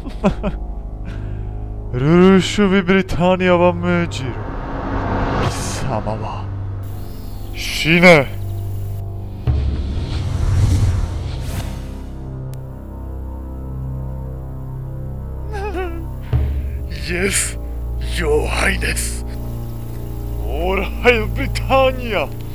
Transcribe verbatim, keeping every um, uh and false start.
ルルシュ・ヴィ・ブリタニアは命じる。貴様は死ね。Yes, Your Highness. All Hail Britannia.